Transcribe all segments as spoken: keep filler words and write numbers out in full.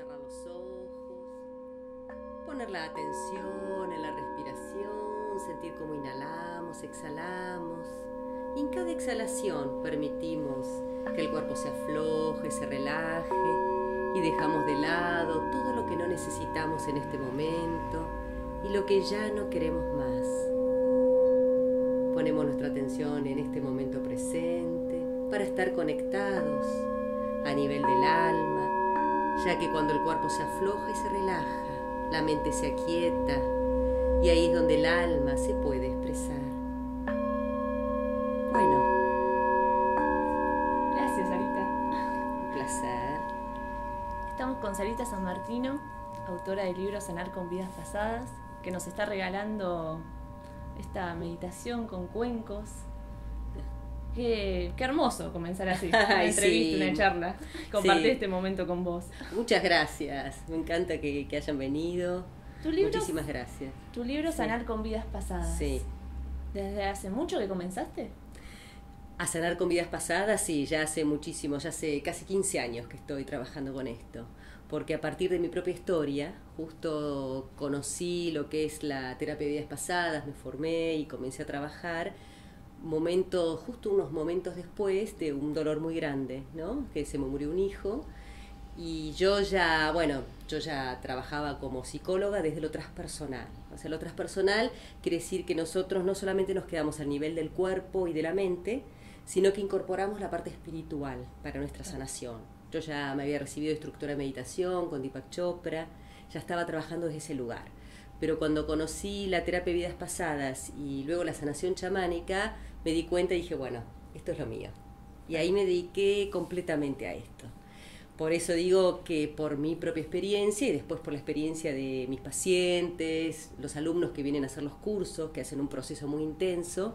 cerrar los ojos, poner la atención en la respiración, sentir cómo inhalamos, exhalamos. Y en cada exhalación permitimos que el cuerpo se afloje, se relaje y dejamos de lado todo lo que no necesitamos en este momento y lo que ya no queremos más. Ponemos nuestra atención en este momento presente para estar conectados a nivel del alma, ya que cuando el cuerpo se afloja y se relaja, la mente se aquieta y ahí es donde el alma se puede expresar. Bueno. Gracias, Sarita. Un placer. Estamos con Sarita San Martino, autora del libro Sanar con Vidas Pasadas, que nos está regalando esta meditación con cuencos. Qué, qué hermoso comenzar así, una Ay, entrevista, sí. una charla, compartir Sí. este momento con vos. Muchas gracias. Me encanta que, que hayan venido. ¿Tu libro, Muchísimas gracias. tu libro Sí. Sanar con Vidas Pasadas? Sí. ¿Desde hace mucho que comenzaste? A sanar con vidas pasadas, sí, ya hace muchísimo, ya hace casi quince años que estoy trabajando con esto. Porque a partir de mi propia historia, justo conocí lo que es la terapia de vidas pasadas, me formé y comencé a trabajar. Momento, justo unos momentos después de un dolor muy grande, ¿no? Que se me murió un hijo. Y yo ya, bueno, yo ya trabajaba como psicóloga desde lo transpersonal. O sea, lo transpersonal quiere decir que nosotros no solamente nos quedamos al nivel del cuerpo y de la mente, sino que incorporamos la parte espiritual para nuestra sanación. Yo ya me había recibido de instructora de meditación con Deepak Chopra, ya estaba trabajando desde ese lugar. Pero cuando conocí la terapia de vidas pasadas y luego la sanación chamánica, me di cuenta y dije, bueno, esto es lo mío. Y ahí me dediqué completamente a esto. Por eso digo que por mi propia experiencia y después por la experiencia de mis pacientes, los alumnos que vienen a hacer los cursos, que hacen un proceso muy intenso,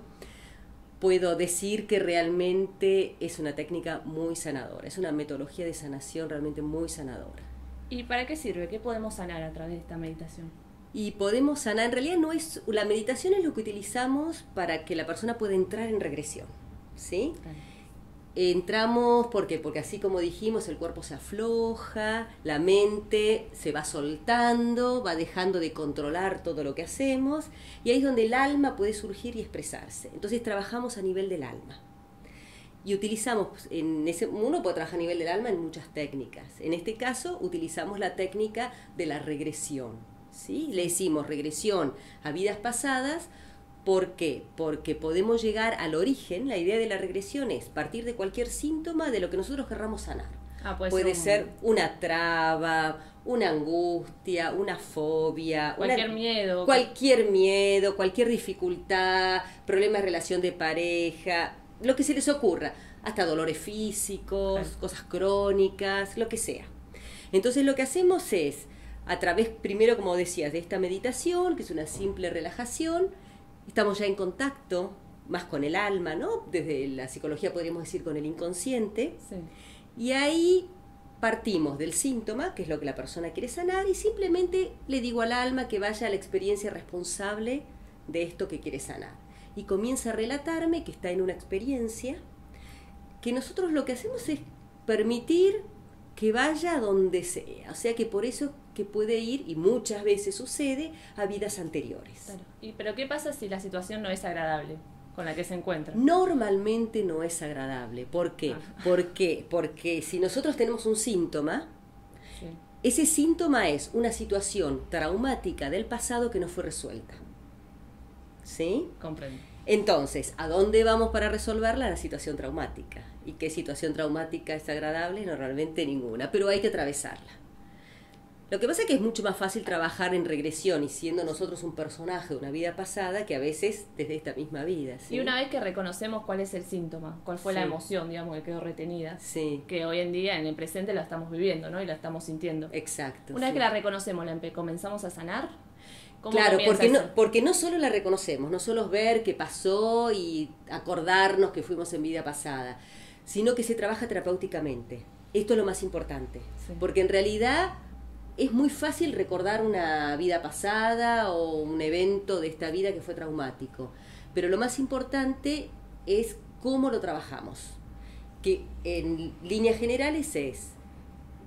puedo decir que realmente es una técnica muy sanadora, es una metodología de sanación realmente muy sanadora. ¿Y para qué sirve? ¿Qué podemos sanar a través de esta meditación? Y podemos sanar, en realidad no es, la meditación es lo que utilizamos para que la persona pueda entrar en regresión, ¿sí? Claro. Entramos, ¿por qué? Porque así como dijimos, el cuerpo se afloja, la mente se va soltando, va dejando de controlar todo lo que hacemos, y ahí es donde el alma puede surgir y expresarse. Entonces trabajamos a nivel del alma. Y utilizamos, en ese, uno puede trabajar a nivel del alma en muchas técnicas. En este caso, utilizamos la técnica de la regresión, ¿sí? Le decimos regresión a vidas pasadas. ¿Por qué? Porque podemos llegar al origen. La idea de la regresión es partir de cualquier síntoma de lo que nosotros querramos sanar. Ah, puede, Puede ser, ser una traba, una angustia, una fobia, cualquier una, miedo. cualquier miedo, cualquier dificultad, problemas de relación de pareja, lo que se les ocurra, hasta dolores físicos, Claro. cosas crónicas, lo que sea. Entonces lo que hacemos es, a través, primero como decías, de esta meditación, que es una simple relajación, estamos ya en contacto más con el alma, ¿no? Desde la psicología podríamos decir con el inconsciente. Sí. Y ahí partimos del síntoma, que es lo que la persona quiere sanar, y simplemente le digo al alma que vaya a la experiencia responsable de esto que quiere sanar. Y comienza a relatarme que está en una experiencia, que nosotros lo que hacemos es permitir que vaya a donde sea. O sea que por eso que puede ir, y muchas veces sucede, a vidas anteriores. Claro. ¿Y, pero qué pasa si la situación no es agradable con la que se encuentra? Normalmente no es agradable. ¿Por qué? Ah. ¿Por qué? Porque si nosotros tenemos un síntoma, Sí. ese síntoma es una situación traumática del pasado que no fue resuelta. ¿Sí? Comprendo. Entonces, ¿a dónde vamos para resolverla? La situación traumática. ¿Y qué situación traumática es agradable? Normalmente ninguna, pero hay que atravesarla. Lo que pasa es que es mucho más fácil trabajar en regresión y siendo nosotros un personaje de una vida pasada que a veces desde esta misma vida. ¿Sí? Y una vez que reconocemos cuál es el síntoma, cuál fue Sí. la emoción, digamos, que quedó retenida, Sí, que hoy en día en el presente la estamos viviendo, ¿no? Y la estamos sintiendo. exacto. Una vez sí. que la reconocemos, la empe- comenzamos a sanar. ¿Cómo Claro, comienza porque no, eso? porque no solo la reconocemos, no solo es ver qué pasó y acordarnos que fuimos en vida pasada, sino que se trabaja terapéuticamente. Esto es lo más importante, Sí. porque en realidad es muy fácil recordar una vida pasada o un evento de esta vida que fue traumático, pero lo más importante es cómo lo trabajamos, que en líneas generales es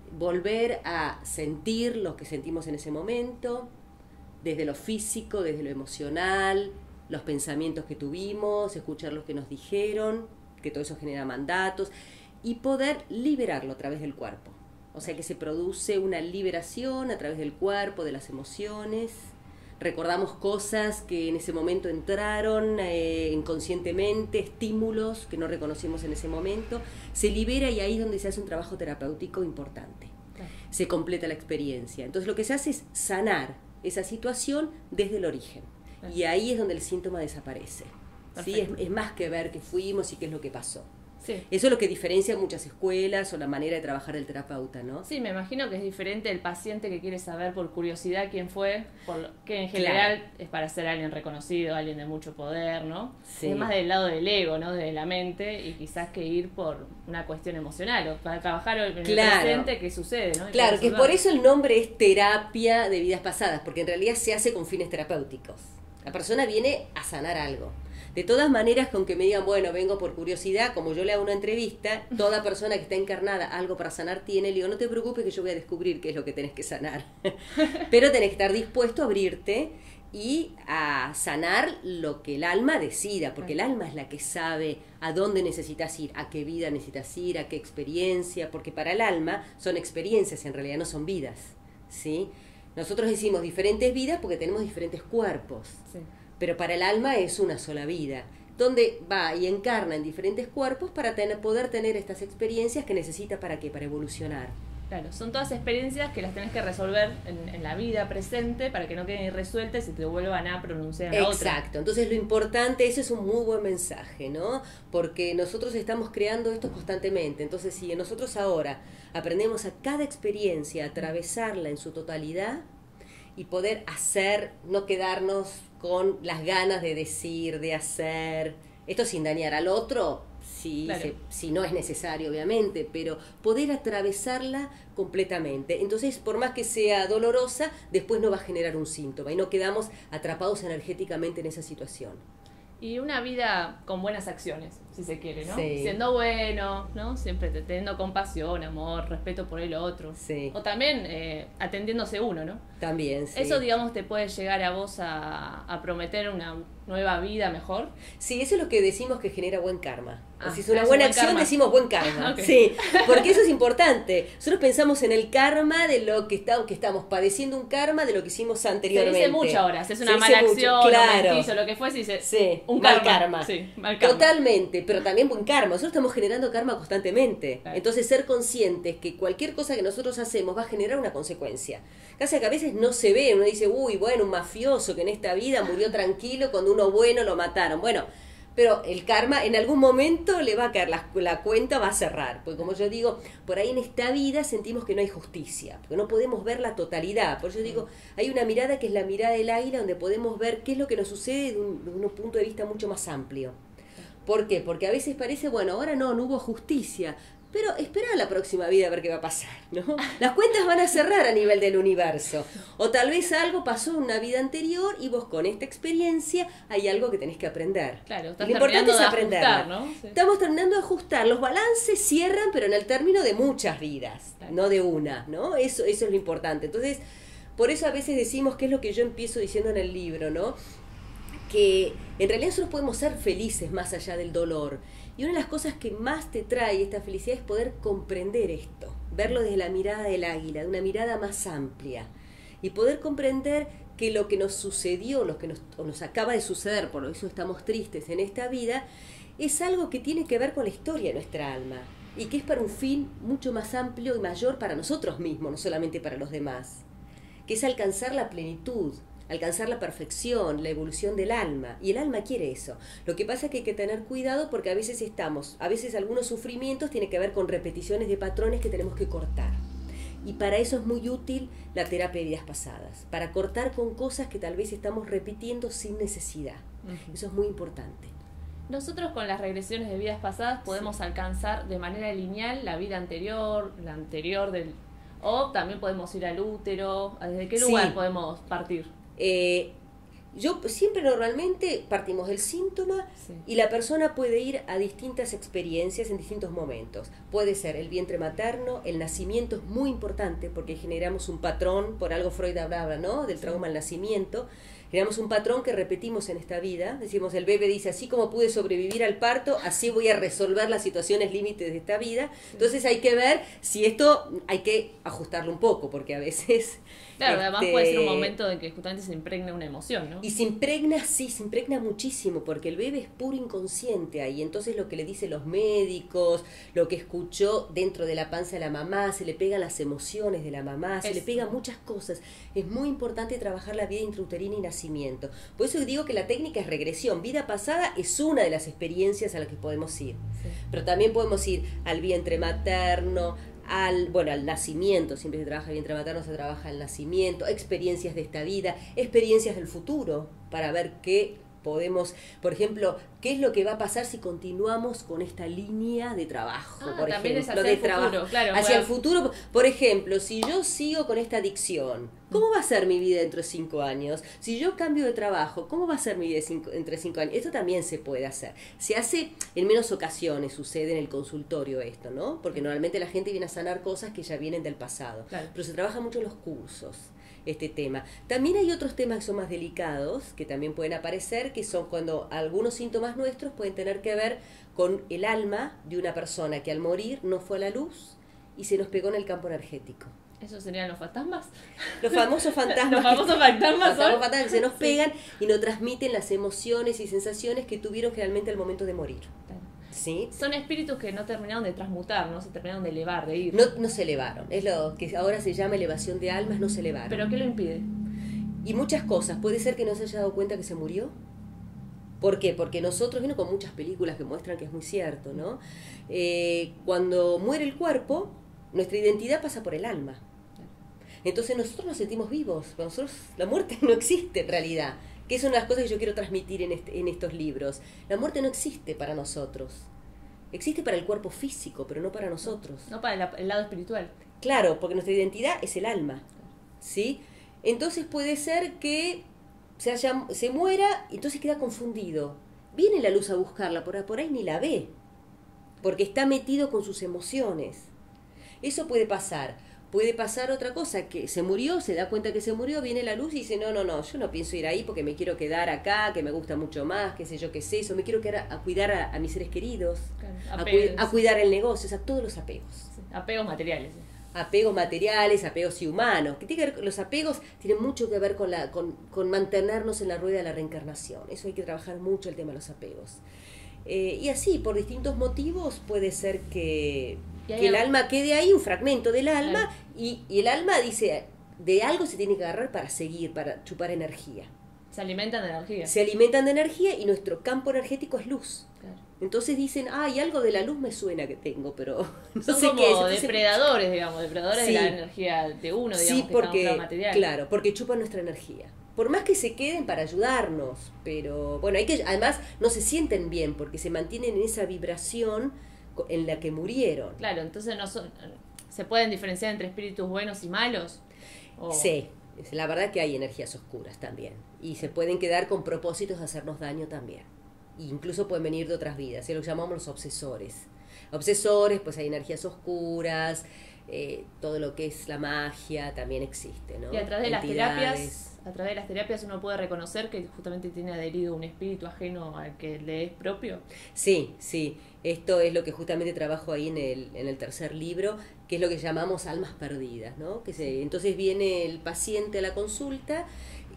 volver a sentir lo que sentimos en ese momento, desde lo físico, desde lo emocional, los pensamientos que tuvimos, escuchar los que nos dijeron, que todo eso genera mandatos, y poder liberarlo a través del cuerpo. O sea que se produce una liberación a través del cuerpo, de las emociones. Recordamos cosas que en ese momento entraron eh, inconscientemente, estímulos que no reconocimos en ese momento. Se libera y ahí es donde se hace un trabajo terapéutico importante. Claro. Se completa la experiencia. Entonces lo que se hace es sanar esa situación desde el origen. Claro. Y ahí es donde el síntoma desaparece. ¿Sí? Es, es más que ver qué fuimos y qué es lo que pasó. Sí. Eso es lo que diferencia muchas escuelas o la manera de trabajar del terapeuta, ¿no? Sí, me imagino que es diferente el paciente que quiere saber por curiosidad quién fue, por que en general claro. es para ser alguien reconocido, alguien de mucho poder, ¿no? Sí. Es más del lado del ego, ¿no? De la mente, y quizás que ir por una cuestión emocional, o para trabajar en el claro. presente, qué sucede, ¿no? Claro, que por eso el nombre es terapia de vidas pasadas, porque en realidad se hace con fines terapéuticos. La persona viene a sanar algo. De todas maneras, con que me digan, bueno, vengo por curiosidad, como yo le hago una entrevista, toda persona que está encarnada algo para sanar tiene, le digo, no te preocupes que yo voy a descubrir qué es lo que tenés que sanar. Pero tenés que estar dispuesto a abrirte y a sanar lo que el alma decida, porque el alma es la que sabe a dónde necesitas ir, a qué vida necesitas ir, a qué experiencia, porque para el alma son experiencias, en realidad no son vidas, ¿sí? Nosotros decimos diferentes vidas porque tenemos diferentes cuerpos. Sí. Pero para el alma es una sola vida, donde va y encarna en diferentes cuerpos para tener, poder tener estas experiencias que necesita para qué, para evolucionar. Claro, son todas experiencias que las tenés que resolver en, en la vida presente para que no queden irresueltas y se te vuelvan a pronunciar en la otra. Exacto, entonces lo importante, ese es un muy buen mensaje, ¿no? Porque nosotros estamos creando esto constantemente, entonces si nosotros ahora aprendemos a cada experiencia, a atravesarla en su totalidad y poder hacer, no quedarnos con las ganas de decir, de hacer, esto sin dañar al otro, si, claro. se, si no es necesario obviamente, pero poder atravesarla completamente. Entonces, por más que sea dolorosa, después no va a generar un síntoma y no quedamos atrapados energéticamente en esa situación. Y una vida con buenas acciones, si se quiere, ¿no? Sí. Siendo bueno, ¿no? Siempre teniendo compasión, amor, respeto por el otro. Sí. O también eh, atendiéndose uno, ¿no? También, sí. Eso, digamos, te puede llegar a vos a, a prometer una nueva vida mejor. Sí, eso es lo que decimos que genera buen karma. Ah, si es una buena buen acción, karma. decimos buen karma. Okay. Sí, porque eso es importante. Nosotros pensamos en el karma de lo que, está, que estamos padeciendo, un karma de lo que hicimos anteriormente. Se dice mucho ahora, si es una se mala mucho, acción, claro. o mentís, o lo que fuese, dice sí, un mal karma. karma. Sí, mal karma. Totalmente, pero también buen karma. Nosotros estamos generando karma constantemente. Claro. Entonces, ser conscientes que cualquier cosa que nosotros hacemos va a generar una consecuencia. Casi que a veces no se ve, uno dice, uy, bueno, un mafioso que en esta vida murió tranquilo, cuando uno bueno lo mataron. Bueno, pero el karma en algún momento le va a caer, la, la cuenta va a cerrar. Porque como yo digo, por ahí en esta vida sentimos que no hay justicia, porque no podemos ver la totalidad. Por eso digo, hay una mirada que es la mirada del águila, donde podemos ver qué es lo que nos sucede de un, de un punto de vista mucho más amplio. ¿Por qué? Porque a veces parece, bueno, ahora no, no hubo justicia, pero espera la próxima vida a ver qué va a pasar, ¿no? Las cuentas van a cerrar a nivel del universo. O tal vez algo pasó en una vida anterior y vos con esta experiencia hay algo que tenés que aprender. Claro, estás lo importante es de aprenderla. Ajustar, ¿no? Sí. Estamos terminando de ajustar. Los balances cierran, pero en el término de muchas vidas, claro. No de una, ¿no? Eso, eso es lo importante. Entonces, por eso a veces decimos, que es lo que yo empiezo diciendo en el libro, ¿no? Que en realidad nosotros podemos ser felices más allá del dolor. Y una de las cosas que más te trae esta felicidad es poder comprender esto, verlo desde la mirada del águila, de una mirada más amplia, y poder comprender que lo que nos sucedió, lo que nos, o nos acaba de suceder, por eso estamos tristes en esta vida, es algo que tiene que ver con la historia de nuestra alma, y que es para un fin mucho más amplio y mayor para nosotros mismos, no solamente para los demás, que es alcanzar la plenitud, alcanzar la perfección, la evolución del alma, y el alma quiere eso. Lo que pasa es que hay que tener cuidado porque a veces estamos, a veces algunos sufrimientos tienen que ver con repeticiones de patrones que tenemos que cortar. Y para eso es muy útil la terapia de vidas pasadas, para cortar con cosas que tal vez estamos repitiendo sin necesidad. Uh-huh. Eso es muy importante. Nosotros con las regresiones de vidas pasadas podemos sí. alcanzar de manera lineal la vida anterior, la anterior del... O también podemos ir al útero. ¿Desde qué lugar sí. podemos partir? Eh, Yo siempre normalmente partimos del síntoma Sí. y la persona puede ir a distintas experiencias en distintos momentos. Puede ser el vientre materno, el nacimiento es muy importante porque generamos un patrón, por algo Freud hablaba, ¿no? Del Sí. trauma al nacimiento. Generamos un patrón que repetimos en esta vida. Decimos, el bebé dice, así como pude sobrevivir al parto, así voy a resolver las situaciones límites de esta vida. Entonces hay que ver si esto hay que ajustarlo un poco, porque a veces... Claro, además este, puede ser un momento en que justamente se impregna una emoción, ¿no? Y se impregna, sí, se impregna muchísimo, porque el bebé es puro inconsciente ahí. Entonces lo que le dicen los médicos, lo que escuchó dentro de la panza de la mamá, se le pegan las emociones de la mamá, se Eso. le pegan muchas cosas. Es muy importante trabajar la vida intrauterina y nacimiento. Por eso digo que la técnica es regresión. Vida pasada es una de las experiencias a las que podemos ir. Sí. Pero también podemos ir al vientre materno, al, bueno, al nacimiento, siempre se trabaja el vientre materno, se trabaja el nacimiento, experiencias de esta vida, experiencias del futuro, para ver qué podemos, por ejemplo, qué es lo que va a pasar si continuamos con esta línea de trabajo, Ah, por también es ejemplo, hacia de el futuro, trabajo, claro, hacia para- el futuro. Por ejemplo, si yo sigo con esta adicción, ¿cómo va a ser mi vida dentro de cinco años? Si yo cambio de trabajo, ¿cómo va a ser mi vida cinco, entre cinco años? Esto también se puede hacer. Se hace en menos ocasiones, sucede en el consultorio esto, ¿no? Porque normalmente la gente viene a sanar cosas que ya vienen del pasado. Claro. Pero se trabaja mucho en los cursos este tema. También hay otros temas que son más delicados, que también pueden aparecer, que son cuando algunos síntomas nuestros pueden tener que ver con el alma de una persona que al morir no fue a la luz y se nos pegó en el campo energético. ¿Esos serían los fantasmas? Los famosos fantasmas. Los famosos fantasmas Los famosos son- fantasmas que se nos Sí. pegan y nos transmiten las emociones y sensaciones que tuvieron generalmente al momento de morir. Claro. ¿Sí? Son espíritus que no terminaron de transmutar, no se terminaron de elevar, de ir. No, no se elevaron. Es lo que ahora se llama elevación de almas, no se elevaron. ¿Pero qué lo impide? Y muchas cosas. Puede ser que no se haya dado cuenta que se murió. ¿Por qué? Porque nosotros, vino con muchas películas que muestran que es muy cierto, ¿no? Eh, cuando muere el cuerpo, nuestra identidad pasa por el alma. Entonces nosotros nos sentimos vivos. Para nosotros la muerte no existe en realidad. Que es una de las cosas que yo quiero transmitir en, este, en estos libros. La muerte no existe para nosotros. Existe para el cuerpo físico, pero no para nosotros. No para el, el lado espiritual. Claro, porque nuestra identidad es el alma, ¿sí? Entonces puede ser que se, haya, se muera y entonces queda confundido. Viene la luz a buscarla, por, por ahí ni la ve, porque está metido con sus emociones. Eso puede pasar. Puede pasar otra cosa, que se murió, se da cuenta que se murió, viene la luz y dice, no, no, no, yo no pienso ir ahí porque me quiero quedar acá, que me gusta mucho más, qué sé yo, qué sé eso, me quiero quedar a, a cuidar a, a mis seres queridos, Claro, a, apegos. cui- a cuidar el negocio, o sea, todos los apegos. Sí, apegos materiales. sí. Apegos materiales, apegos y humanos. Que tiene que ver, los apegos tienen mucho que ver con, la, con, con mantenernos en la rueda de la reencarnación. Eso hay que trabajar mucho el tema de los apegos. Eh, y así, por distintos motivos, puede ser que, Y hay que el algo- alma quede ahí, un fragmento del alma, Claro. y, y el alma dice, de algo se tiene que agarrar para seguir, para chupar energía. Se alimentan de energía. Se alimentan de energía y nuestro campo energético es luz. Claro. Entonces dicen, ay, algo de la luz me suena que tengo, pero no Son sé como qué es. Entonces, depredadores, digamos, depredadores Sí. de la energía de uno, digamos, sí, que está en un porque, plano material. claro, porque chupan nuestra energía. Por más que se queden para ayudarnos, pero bueno, hay que, además no se sienten bien porque se mantienen en esa vibración co- en la que murieron. Claro, entonces no son, ¿se pueden diferenciar entre espíritus buenos y malos? O- Sí, es- la verdad que hay energías oscuras también y se pueden quedar con propósitos de hacernos daño también. E incluso pueden venir de otras vidas, y lo que llamamos los obsesores. Obsesores, pues hay energías oscuras, eh, todo lo que es la magia también existe, ¿no? Y a través de las Entidades. terapias, a través de las terapias uno puede reconocer que justamente tiene adherido un espíritu ajeno al que le es propio. Sí, sí. Esto es lo que justamente trabajo ahí en el, en el tercer libro, que es lo que llamamos almas perdidas, ¿no? Que se, entonces viene el paciente a la consulta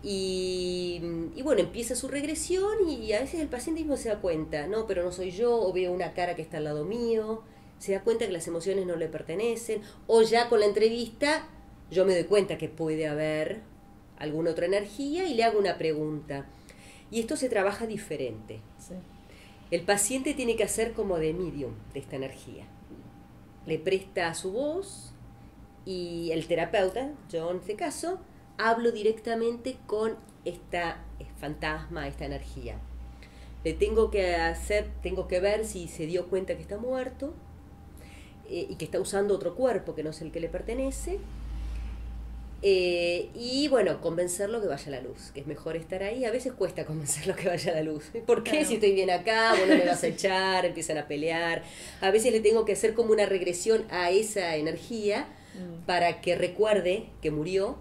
y, y bueno, empieza su regresión y a veces el paciente mismo se da cuenta, no, pero no soy yo, o veo una cara que está al lado mío, se da cuenta que las emociones no le pertenecen, o ya con la entrevista yo me doy cuenta que puede haber alguna otra energía y le hago una pregunta. Y esto se trabaja diferente. Sí. El paciente tiene que hacer como de medium de esta energía. Le presta su voz y el terapeuta, yo en este caso, hablo directamente con esta fantasma, esta energía. Le tengo que hacer, tengo que ver si se dio cuenta que está muerto eh, y que está usando otro cuerpo que no es el que le pertenece. Eh, y bueno, convencerlo que vaya a la luz, que es mejor estar ahí. A veces cuesta convencerlo que vaya a la luz. ¿Por qué? Claro. Si estoy bien acá, vos no me vas a echar, empiezan a pelear. A veces le tengo que hacer como una regresión a esa energía Mm. para que recuerde que murió.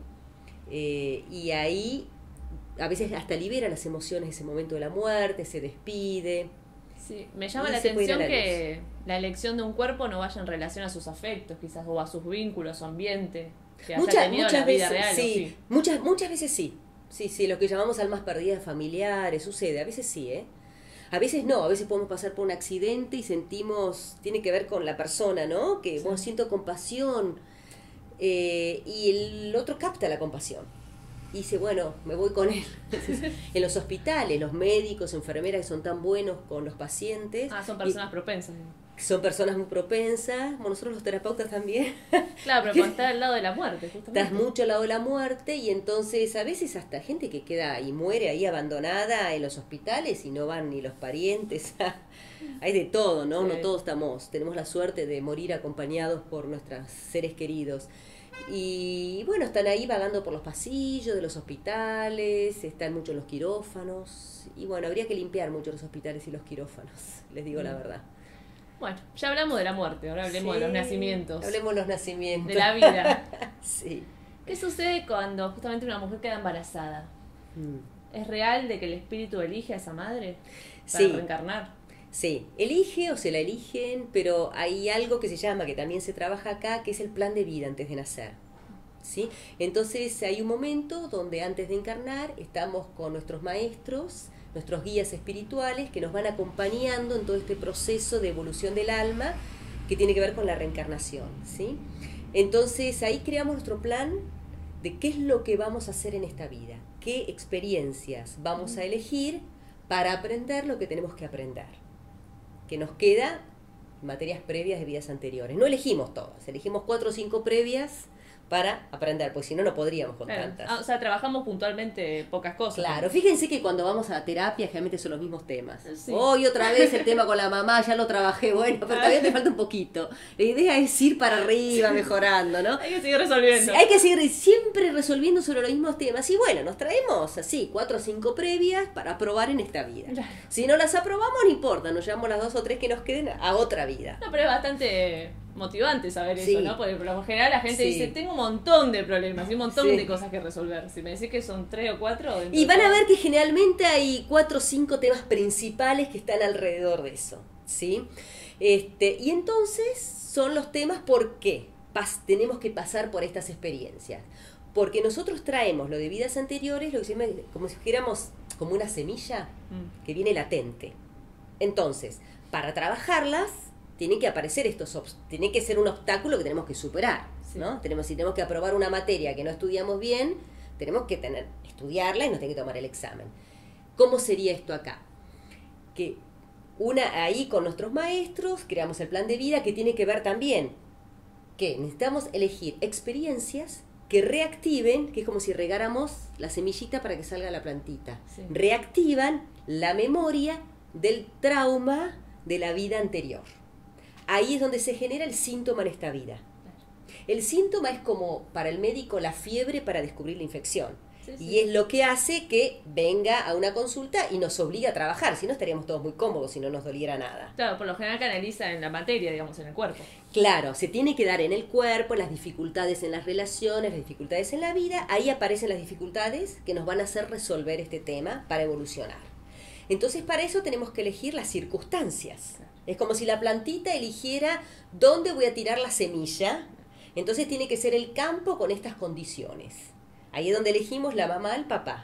Eh, y ahí a veces hasta libera las emociones, ese momento de la muerte, se despide. Sí, me llama Y la se puede ir a atención la que la elección de un cuerpo no vaya en relación a sus afectos, quizás, o a sus vínculos, su ambiente, que haya Muchas, tenido en muchas la vida veces, real. ¿o sí, sí? muchas, muchas veces sí. Sí, sí, lo que llamamos almas perdidas familiares, sucede, a veces sí, ¿eh? A veces no, a veces podemos pasar por un accidente y sentimos, tiene que ver con la persona, ¿no? Que Sí. vos siento compasión eh, y el otro capta la compasión. Y dice, bueno, me voy con él. Entonces, en los hospitales, los médicos, enfermeras que son tan buenos con los pacientes. Ah, son y personas propensas. son personas muy propensas, bueno, nosotros los terapeutas también. Claro, pero cuando está al lado de la muerte, justamente. Estás mucho al lado de la muerte y entonces a veces hasta gente que queda y muere ahí abandonada en los hospitales y no van ni los parientes. Hay de todo, ¿no? Sí. No todos estamos, tenemos la suerte de morir acompañados por nuestros seres queridos. Y bueno, están ahí vagando por los pasillos de los hospitales, están mucho en los quirófanos. Y bueno, habría que limpiar mucho los hospitales y los quirófanos, les digo la verdad. Bueno, ya hablamos de la muerte, ahora hablemos Sí, de los nacimientos. Hablemos de los nacimientos. De la vida. Sí. ¿Qué sucede cuando justamente una mujer queda embarazada? Mm. ¿Es real de que el espíritu elige a esa madre para Sí. reencarnar? Sí, elige o se la eligen, pero hay algo que se llama, que también se trabaja acá, que es el plan de vida antes de nacer. ¿Sí? Entonces hay un momento donde antes de encarnar estamos con nuestros maestros, nuestros guías espirituales, que nos van acompañando en todo este proceso de evolución del alma que tiene que ver con la reencarnación. ¿Sí? Entonces ahí creamos nuestro plan de qué es lo que vamos a hacer en esta vida, qué experiencias vamos a elegir para aprender lo que tenemos que aprender, que nos queda materias previas de vidas anteriores. No elegimos todas, elegimos cuatro o cinco previas para aprender, porque si no, no podríamos con Claro. tantas. Ah, o sea, trabajamos puntualmente pocas cosas. Claro, fíjense que cuando vamos a terapia generalmente son los mismos temas. Sí. Hoy otra vez el tema con la mamá, ya lo trabajé, bueno, pero todavía te falta un poquito. La idea es ir para arriba, mejorando, ¿no? Hay que seguir resolviendo. Sí, hay que seguir siempre resolviendo sobre los mismos temas. Y bueno, nos traemos así cuatro o cinco previas para aprobar en esta vida. Claro. Si no las aprobamos, no importa, nos llevamos las dos o tres que nos queden a otra vida. No, pero es bastante motivante saber Sí. eso, ¿no? Porque por lo general la gente Sí. dice, tengo un montón de problemas y un montón Sí. de cosas que resolver. Si me decís que son tres o cuatro... dentro Y de van a todo- ver que generalmente hay cuatro o cinco temas principales que están alrededor de eso, ¿sí? Este, y entonces son los temas por qué pas- tenemos que pasar por estas experiencias. Porque nosotros traemos lo de vidas anteriores, lo que se llama como si dijéramos como una semilla Mm. que viene latente. Entonces, para trabajarlas, tienen que aparecer estos obs- tiene que ser un obstáculo que tenemos que superar, Sí. ¿no? Tenemos, si tenemos que aprobar una materia que no estudiamos bien, tenemos que tener, estudiarla y nos tiene que tomar el examen. ¿Cómo sería esto acá? Que una ahí con nuestros maestros creamos el plan de vida que tiene que ver también que necesitamos elegir experiencias que reactiven, que es como si regáramos la semillita para que salga la plantita. Sí. Reactivan la memoria del trauma de la vida anterior. Ahí es donde se genera el síntoma en esta vida. El síntoma es como para el médico la fiebre para descubrir la infección. Sí, sí. Y es lo que hace que venga a una consulta y nos obliga a trabajar. Si no, estaríamos todos muy cómodos si no nos doliera nada. Claro, por lo general canaliza en la materia, digamos, en el cuerpo. Claro, se tiene que dar en el cuerpo, las dificultades en las relaciones, las dificultades en la vida. Ahí aparecen las dificultades que nos van a hacer resolver este tema para evolucionar. Entonces, para eso tenemos que elegir las circunstancias. Es como si la plantita eligiera dónde voy a tirar la semilla. Entonces tiene que ser el campo con estas condiciones. Ahí es donde elegimos la mamá, el papá,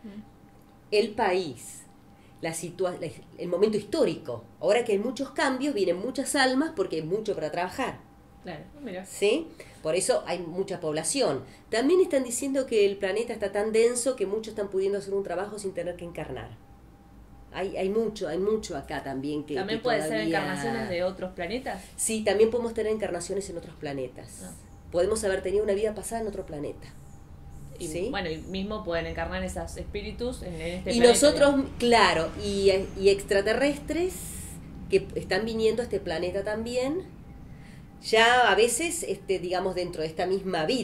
el país, la situa- la- el momento histórico. Ahora que hay muchos cambios, vienen muchas almas porque hay mucho para trabajar. Claro, mira. ¿Sí? Por eso hay mucha población. También están diciendo que el planeta está tan denso que muchos están pudiendo hacer un trabajo sin tener que encarnar. Hay, hay mucho, hay mucho acá también que ¿También que puede ser todavía- encarnaciones de otros planetas? Sí, también podemos tener encarnaciones en otros planetas. Ah. Podemos haber tenido una vida pasada en otro planeta. Y ¿Sí? bueno, y mismo pueden encarnar esos espíritus en, en este Y planeta, nosotros, digamos. claro, y, y extraterrestres que están viniendo a este planeta también, ya a veces, este, digamos, dentro de esta misma vida.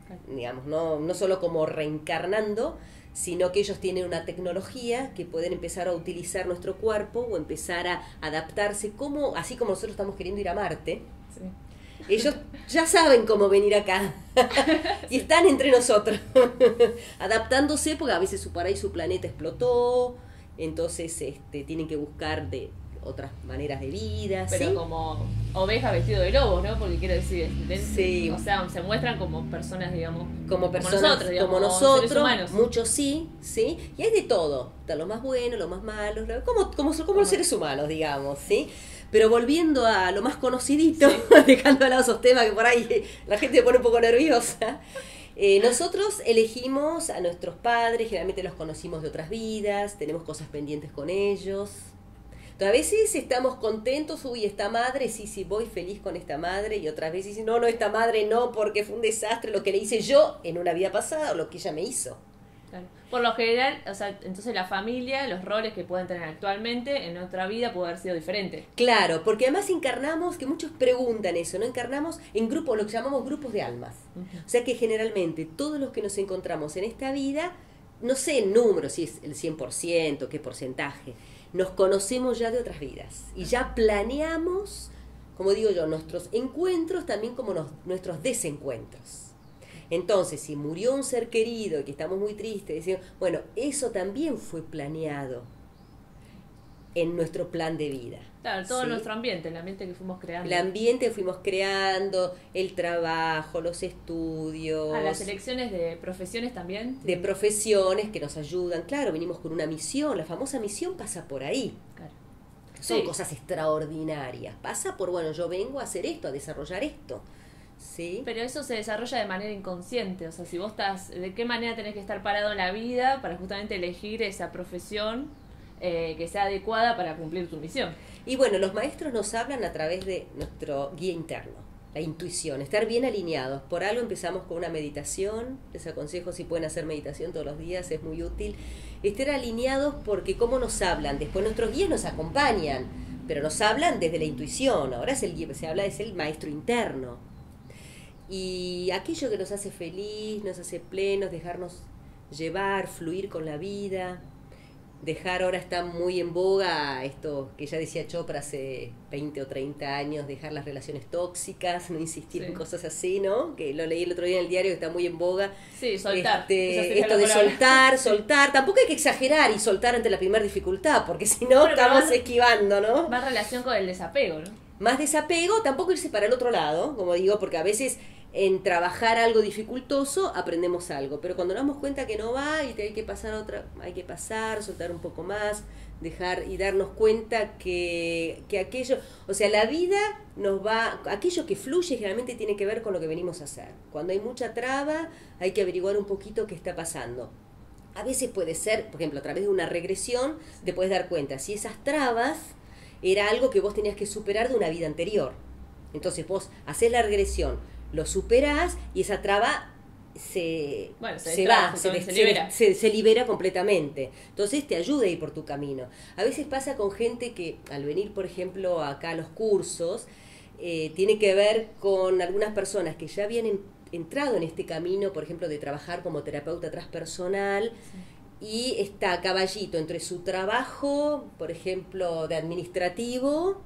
digamos, no, no solo como reencarnando, sino que ellos tienen una tecnología que pueden empezar a utilizar nuestro cuerpo o empezar a adaptarse, como, así como nosotros estamos queriendo ir a Marte. Sí. Ellos ya saben cómo venir acá y están entre nosotros, adaptándose, porque a veces por ahí su planeta explotó, entonces este, tienen que buscar de otras maneras de vida. Pero ¿sí? Como oveja vestido de lobo, ¿no? Porque quiero decir, de, sí. O sea, se muestran como personas, digamos, como personas, como nosotros, digamos, como nosotros seres humanos. Muchos sí, sí, y hay de todo, está lo más bueno, lo más malo, lo, como, como, como los seres humanos, digamos, ¿sí? Pero volviendo a lo más conocidito, sí. Dejando de lado esos temas que por ahí la gente se pone un poco nerviosa, eh, nosotros elegimos a nuestros padres, generalmente los conocimos de otras vidas, tenemos cosas pendientes con ellos. Entonces, a veces estamos contentos, uy, esta madre, sí, sí, voy feliz con esta madre, y otras veces, no, no, esta madre no, porque fue un desastre lo que le hice yo en una vida pasada o lo que ella me hizo. Claro. Por lo general, o sea, entonces la familia, los roles que pueden tener actualmente en otra vida puede haber sido diferente. Claro, porque además encarnamos, que muchos preguntan eso, ¿no? Encarnamos en grupos, lo que llamamos grupos de almas. Uh-huh. O sea que generalmente todos los que nos encontramos en esta vida, no sé en número, si es el cien por ciento, qué porcentaje, nos conocemos ya de otras vidas y ya planeamos, como digo yo, nuestros encuentros también como nos, nuestros desencuentros. Entonces, si murió un ser querido y que estamos muy tristes, decimos, bueno, eso también fue planeado en nuestro plan de vida. Claro, todo ¿sí? Nuestro ambiente, el ambiente que fuimos creando. El ambiente que fuimos creando, el trabajo, los estudios. Ah, las elecciones de profesiones también. De profesiones que nos ayudan. Claro, venimos con una misión, la famosa misión pasa por ahí. Claro. Son sí. cosas extraordinarias. Pasa por, bueno, yo vengo a hacer esto, a desarrollar esto. ¿Sí? Pero eso se desarrolla de manera inconsciente. O sea, si vos estás, ¿de qué manera tenés que estar parado en la vida para justamente elegir esa profesión eh, que sea adecuada para cumplir tu misión? Y bueno, los maestros nos hablan a través de nuestro guía interno, la intuición, estar bien alineados. Por algo empezamos con una meditación, les aconsejo si pueden hacer meditación todos los días, es muy útil. Estar alineados porque cómo nos hablan, después nuestros guías nos acompañan, pero nos hablan desde la intuición, ahora es el guía, se habla es el maestro interno. Y aquello que nos hace feliz, nos hace plenos, dejarnos llevar, fluir con la vida. Dejar, ahora está muy en boga esto que ya decía Chopra hace veinte o treinta años, dejar las relaciones tóxicas, no insistir sí. en cosas así, ¿no? Que lo leí el otro día en el diario, que está muy en boga. Sí, soltar. Este, esto de soltar, soltar. Tampoco hay que exagerar y soltar ante la primera dificultad, porque si no, bueno, estamos más, esquivando, ¿no? Más relación con el desapego, ¿no? Más desapego, tampoco irse para el otro lado, como digo, porque a veces en trabajar algo dificultoso aprendemos algo, pero cuando nos damos cuenta que no va y hay que pasar otra, hay que pasar, soltar un poco más, dejar y darnos cuenta que, que aquello, o sea, la vida nos va, aquello que fluye generalmente tiene que ver con lo que venimos a hacer. Cuando hay mucha traba, hay que averiguar un poquito qué está pasando. A veces puede ser, por ejemplo, a través de una regresión, te puedes dar cuenta si esas trabas era algo que vos tenías que superar de una vida anterior. Entonces vos haces la regresión, lo superás y esa traba se, bueno, se, se va, va, se, se, se, libera. Se, se libera completamente. Entonces te ayuda a ir por tu camino. A veces pasa con gente que al venir, por ejemplo, acá a los cursos, eh, tiene que ver con algunas personas que ya habían en, entrado en este camino, por ejemplo, de trabajar como terapeuta transpersonal, sí. Y está a caballito entre su trabajo, por ejemplo, de administrativo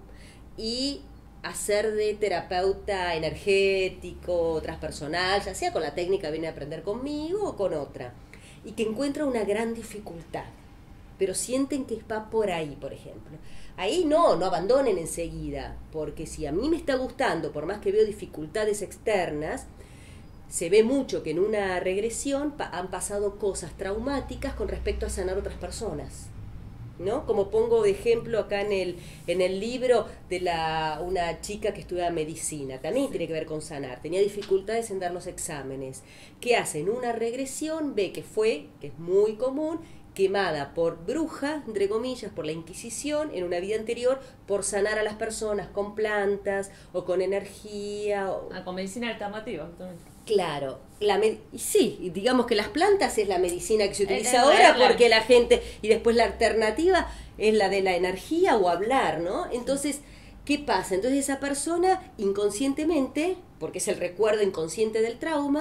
y hacer de terapeuta energético, transpersonal, ya sea con la técnica que viene a aprender conmigo o con otra, y que encuentra una gran dificultad, pero sienten que va por ahí, por ejemplo. Ahí no, no abandonen enseguida, porque si a mí me está gustando, por más que veo dificultades externas, se ve mucho que en una regresión pa- han pasado cosas traumáticas con respecto a sanar otras personas, ¿no? Como pongo de ejemplo acá en el en el libro de la una chica que estudia medicina, también tiene que ver con sanar, tenía dificultades en dar los exámenes. ¿Qué hace? En una regresión ve que fue, que es muy común, quemada por bruja, entre comillas, por la Inquisición en una vida anterior, por sanar a las personas con plantas o con energía. O... Ah, con medicina alternativa, justamente. Claro, la med- y sí, digamos que las plantas es la medicina que se utiliza es ahora claro. Porque la gente, y después la alternativa es la de la energía o hablar, ¿no? Entonces, ¿qué pasa? Entonces esa persona inconscientemente, porque es el recuerdo inconsciente del trauma,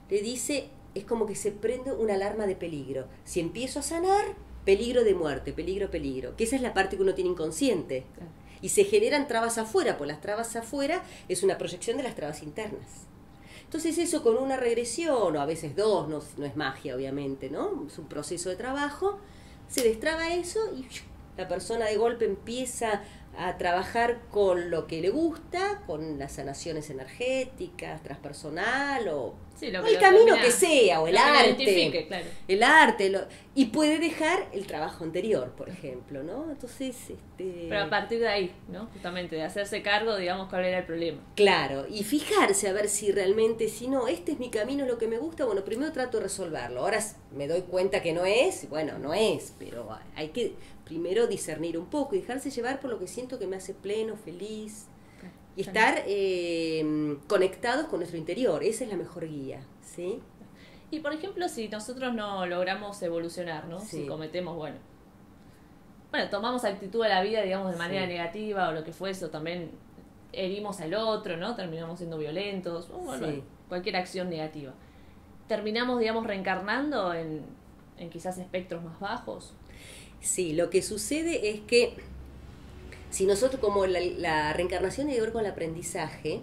le dice, es como que se prende una alarma de peligro. Si empiezo a sanar, peligro de muerte, peligro, peligro. Que esa es la parte que uno tiene inconsciente. Claro. Y se generan trabas afuera, pues las trabas afuera es una proyección de las trabas internas. Entonces eso con una regresión, o a veces dos, no, no es magia obviamente, ¿no? Es un proceso de trabajo, se destraba eso y la persona de golpe empieza a trabajar con lo que le gusta, con las sanaciones energéticas, transpersonal o, sí, lo o que el lo camino termina, que sea, o el arte, claro. el arte, lo, y puede dejar el trabajo anterior, por ejemplo, ¿no? Entonces, este... Pero a partir de ahí, ¿no? Justamente de hacerse cargo, digamos, cuál era el problema. Claro, y fijarse a ver si realmente, si no, este es mi camino, es lo que me gusta, bueno, primero trato de resolverlo, ahora me doy cuenta que no es, bueno, no es, pero hay que primero discernir un poco y dejarse llevar por lo que siento que me hace pleno, feliz, claro, y estar eh, conectados con nuestro interior, esa es la mejor guía, ¿sí? Y por ejemplo, si nosotros no logramos evolucionar, ¿no? Sí. Si cometemos, bueno, bueno, tomamos actitud a la vida, digamos, de manera sí. negativa o lo que fue eso, también herimos al otro, ¿no? Terminamos siendo violentos, o bueno, sí. cualquier acción negativa. Terminamos, digamos, reencarnando en, en quizás espectros más bajos. Sí, lo que sucede es que si nosotros, como la, la reencarnación tiene que ver con el aprendizaje,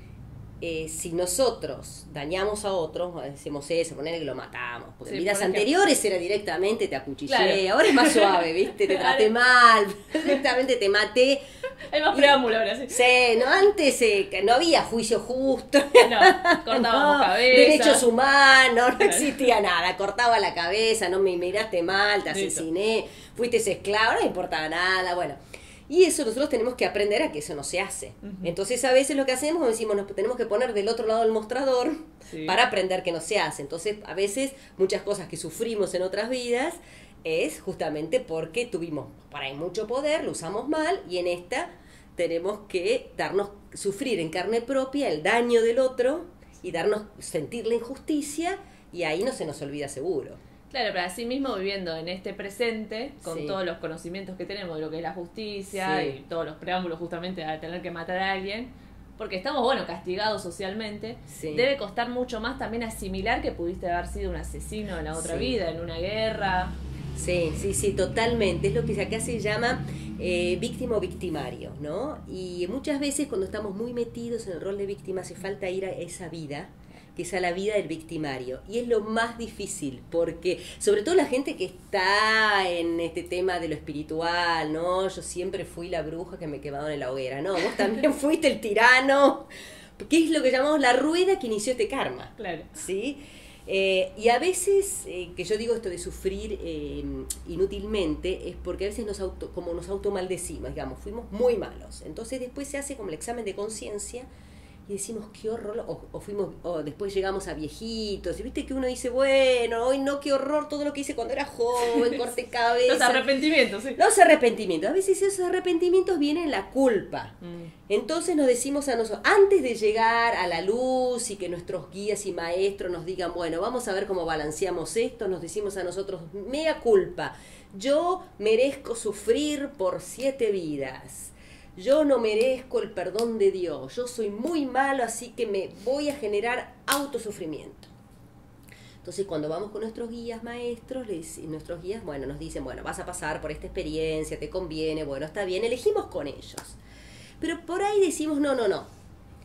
eh, si nosotros dañamos a otros, decimos eso, poner que lo matamos, porque sí, en vidas por anteriores era directamente te acuchillé, claro. Ahora es más suave, ¿viste? Te traté mal, directamente te maté. Hay más preámbulo ahora, sí. Sí, no, antes eh, no había juicio justo. No, cortábamos no, cabeza. Derechos humanos, no existía nada. Cortaba la cabeza, no me miraste mal, te asesiné, fuiste esclavo, no me importaba nada, bueno. Y eso nosotros tenemos que aprender a que eso no se hace. Uh-huh. Entonces a veces lo que hacemos, decimos, nos tenemos que poner del otro lado del mostrador sí. para aprender que no se hace. Entonces a veces muchas cosas que sufrimos en otras vidas es justamente porque tuvimos por ahí mucho poder, lo usamos mal, y en esta tenemos que darnos, sufrir en carne propia el daño del otro y darnos, sentir la injusticia, y ahí no se nos olvida seguro. Claro, pero así mismo viviendo en este presente, con sí. todos los conocimientos que tenemos de lo que es la justicia sí. y todos los preámbulos justamente a tener que matar a alguien, porque estamos, bueno, castigados socialmente, sí. debe costar mucho más también asimilar que pudiste haber sido un asesino en la otra sí. vida, en una guerra. Sí, sí, sí, totalmente. Es lo que acá se llama eh, víctima o victimario, ¿no? Y muchas veces cuando estamos muy metidos en el rol de víctima hace falta ir a esa vida, que es a la vida del victimario. Y es lo más difícil, porque sobre todo la gente que está en este tema de lo espiritual, ¿no? Yo siempre fui la bruja que me quemaron en la hoguera, ¿no? Vos también fuiste el tirano, que es lo que llamamos la rueda que inició este karma. Claro. ¿Sí? Eh, y a veces, eh, que yo digo esto de sufrir eh, inútilmente, es porque a veces nos auto, como nos automaldecimos, digamos, fuimos muy malos. Entonces después se hace como el examen de conciencia y decimos, qué horror, o, o fuimos, o después llegamos a viejitos, y viste que uno dice, bueno, hoy no, qué horror todo lo que hice cuando era joven, corté cabeza. Los arrepentimientos, sí. Los arrepentimientos, a veces esos arrepentimientos vienen la culpa. Mm. Entonces nos decimos a nosotros, antes de llegar a la luz y que nuestros guías y maestros nos digan, bueno, vamos a ver cómo balanceamos esto, nos decimos a nosotros, mea culpa, yo merezco sufrir por siete vidas. Yo no merezco el perdón de Dios, yo soy muy malo, así que me voy a generar autosufrimiento. Entonces cuando vamos con nuestros guías maestros, les, nuestros guías, bueno, nos dicen, bueno, vas a pasar por esta experiencia, te conviene, bueno, está bien, elegimos con ellos. Pero por ahí decimos, no, no, no,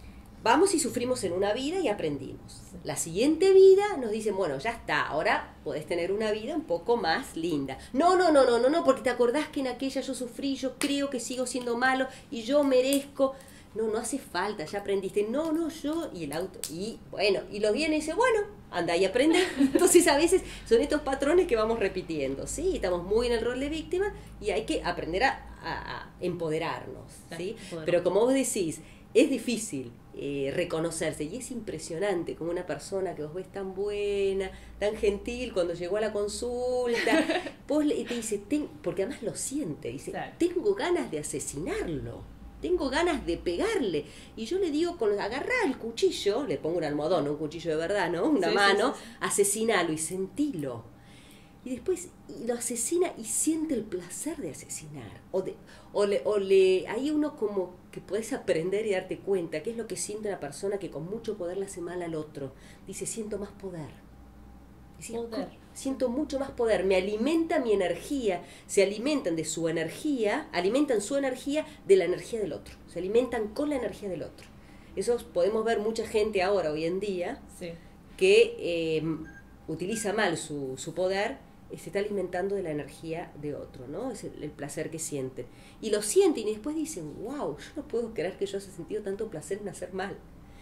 vamos y sufrimos en una vida y aprendimos. La siguiente vida nos dicen, bueno, ya está, ahora podés tener una vida un poco más linda. No, no, no, no, no, no, porque te acordás que en aquella yo sufrí, yo creo que sigo siendo malo y yo merezco. No, no hace falta, ya aprendiste. No, no, yo y el auto. Y bueno, y los guías dicen, bueno, anda y aprende. Entonces a veces son estos patrones que vamos repitiendo, ¿sí? Estamos muy en el rol de víctima y hay que aprender a, a, a empoderarnos, ¿sí? Pero como vos decís, es difícil eh, reconocerse, y es impresionante como una persona que vos ves tan buena, tan gentil, cuando llegó a la consulta, vos le, te dice, ten, porque además lo siente, dice, claro, tengo ganas de asesinarlo, tengo ganas de pegarle, y yo le digo, con agarrá el cuchillo, le pongo un almohadón, no un cuchillo de verdad, ¿no? Una sí, mano, sí, sí, sí. Asesinalo y sentilo. Y después lo asesina y siente el placer de asesinar. O, de, o, le, o le hay uno como que podés aprender y darte cuenta qué es lo que siente una persona que con mucho poder le hace mal al otro. Dice, siento más poder. Dice, Poder. siento mucho más poder, me alimenta mi energía, se alimentan de su energía, alimentan su energía de la energía del otro, se alimentan con la energía del otro. Eso podemos ver mucha gente ahora, hoy en día, Sí. que eh, utiliza mal su, su poder, eh, se está alimentando de la energía de otro, ¿no? Es el, el placer que sienten. Y lo sienten y después dicen, wow, yo no puedo creer que yo haya sentido tanto placer en hacer mal.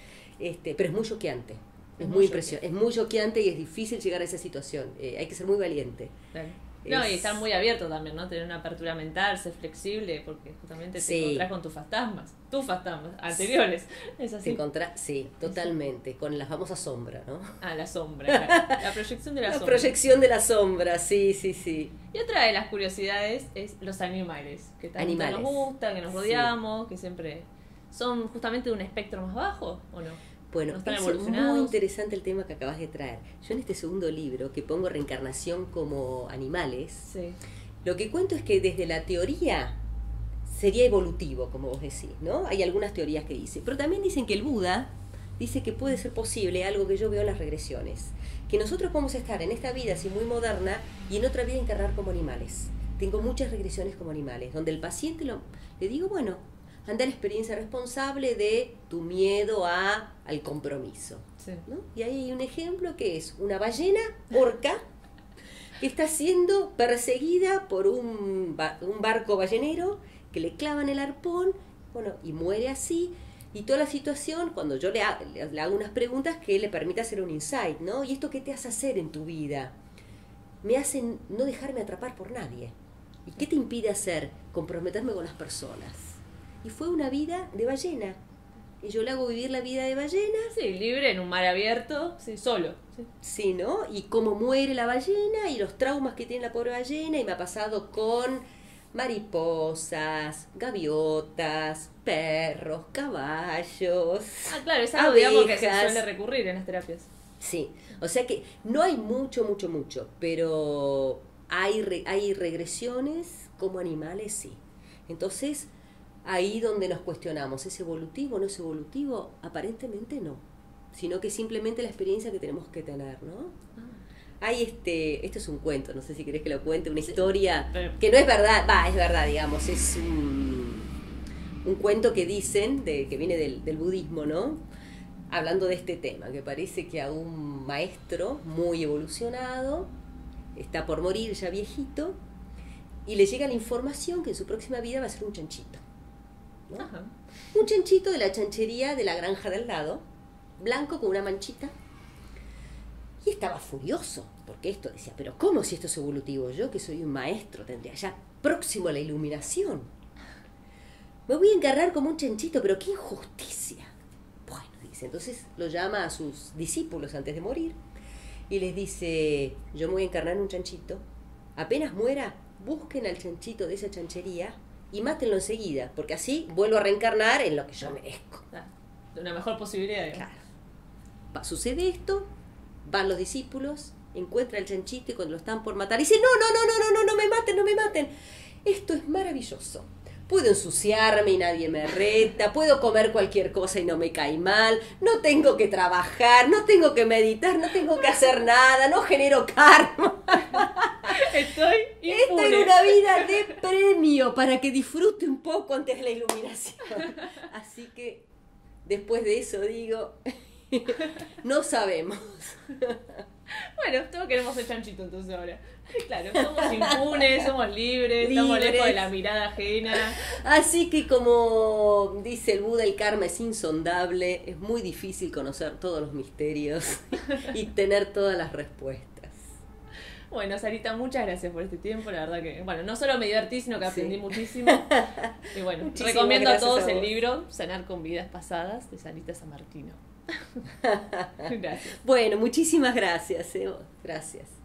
Este, pero es muy choqueante. Es muy impresionante, es muy choqueante y es difícil llegar a esa situación. Eh, hay que ser muy valiente. Claro. No, Es- y estar muy abierto también, ¿no? Tener una apertura mental, ser flexible, porque justamente te Sí. encontrás con tus fantasmas, tus fantasmas anteriores. Es Te así. encontrás, sí, totalmente, con la famosa sombra, ¿no? Ah, la sombra, claro. La proyección de la, La sombra. proyección de la sombra, sí, sí, sí. Y otra de las curiosidades es los animales, que tanto Animales. nos gustan, que nos Sí. rodeamos, que siempre son justamente de un espectro más bajo, ¿o no? Bueno, ¿No están es evolucionados? muy interesante el tema que acabas de traer. Yo en este segundo libro, que pongo reencarnación como animales, Sí. lo que cuento es que desde la teoría sería evolutivo, como vos decís, ¿no? Hay algunas teorías que dicen, pero también dicen que el Buda dice que puede ser posible algo que yo veo en las regresiones, que nosotros podemos estar en esta vida así muy moderna y en otra vida encarnar como animales. Tengo muchas regresiones como animales, donde el paciente lo, le digo, bueno, anda la experiencia responsable de tu miedo a, al compromiso, Sí. ¿no? Y ahí hay un ejemplo que es una ballena orca que está siendo perseguida por un, ba- un barco ballenero que le clavan el arpón, bueno, y muere así. Y toda la situación, cuando yo le, ha- le- le hago unas preguntas que le permite hacer un insight, ¿no? ¿Y esto qué te hace hacer en tu vida? Me hacen no dejarme atrapar por nadie. ¿Y qué te impide hacer? Comprometerme con las personas. Y fue una vida de ballena. Y yo le hago vivir la vida de ballena. Sí, libre en un mar abierto, sí, solo. Sí. Sí, ¿no? Y cómo muere la ballena y los traumas que tiene la pobre ballena. Y me ha pasado con mariposas, gaviotas, perros, caballos. Ah, claro, es algo, digamos, que se abejas. suele recurrir en las terapias. Sí, o sea que no hay mucho, mucho, mucho, pero hay, re- hay regresiones como animales, sí. Entonces, ahí donde nos cuestionamos, ¿es evolutivo o no es evolutivo? Aparentemente no, sino que simplemente la experiencia que tenemos que tener, ¿no? Hay este, esto es un cuento, no sé si querés que lo cuente, una historia pero- que no es verdad, va, es verdad, digamos, es un, un cuento que dicen, de, que viene del, del budismo, ¿no? Hablando de este tema, que parece que a un maestro muy evolucionado, está por morir ya viejito, y le llega la información que en su próxima vida va a ser un chanchito, ¿no? Ajá. Un chanchito de la chanchería de la granja del lado, blanco con una manchita. Y estaba furioso, porque esto decía, pero ¿cómo si esto es evolutivo? Yo que soy un maestro tendría ya próximo a la iluminación. Me voy a encarnar como un chanchito, pero qué injusticia. Bueno, dice, entonces lo llama a sus discípulos antes de morir y les dice, yo me voy a encarnar en un chanchito, apenas muera, busquen al chanchito de esa chanchería y mátenlo enseguida, porque así vuelvo a reencarnar en lo que yo merezco. Ah, de una mejor posibilidad, digamos. Claro. Pa- Sucede esto, van los discípulos, encuentran al chanchito y cuando lo están por matar, dice, no, no, no, no, no, no, no me maten, no me maten. Esto es maravilloso. Puedo ensuciarme y nadie me reta, puedo comer cualquier cosa y no me cae mal, no tengo que trabajar, no tengo que meditar, no tengo que hacer nada, no genero karma. Estoy Esta impune. es una vida de premio para que disfrute un poco antes de la iluminación. Así que después de eso digo, no sabemos. Bueno, todos queremos ser chanchito entonces ahora. Claro, somos impunes, somos libres, estamos Libres. lejos de la mirada ajena. Así que como dice el Buda, el karma es insondable, es muy difícil conocer todos los misterios y tener todas las respuestas. Bueno, Sarita, muchas gracias por este tiempo. La verdad que, bueno, no solo me divertí, sino que aprendí Sí. muchísimo. Y bueno, Muchísimas recomiendo a gracias todos a el vos. libro Sanar con Vidas Pasadas de Sarita San Martino. Gracias. Bueno, muchísimas gracias. eh. Gracias.